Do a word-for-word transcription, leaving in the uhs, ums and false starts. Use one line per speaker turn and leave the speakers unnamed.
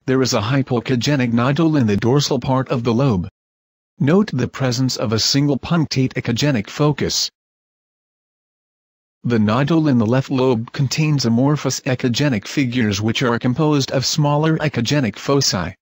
there is a hypoechogenic nodule in the dorsal part of the lobe. Note the presence of a single punctate echogenic focus. The nodule in the left lobe contains amorphous echogenic figures which are composed of smaller echogenic foci.